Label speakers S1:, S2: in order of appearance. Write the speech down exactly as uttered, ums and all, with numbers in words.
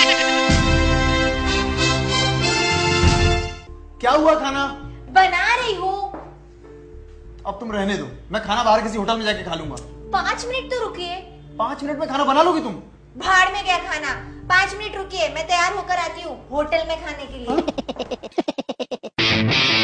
S1: क्या हुआ? खाना
S2: बना रही हूँ।
S1: अब तुम रहने दो, मैं खाना बाहर किसी होटल में जाके खा लूंगा।
S2: पाँच मिनट तो रुकिए।
S1: पाँच मिनट में खाना बना लोगी तुम?
S2: भाड़ में गया खाना। पाँच मिनट रुकिए, मैं तैयार होकर आती हूँ होटल में खाने के लिए।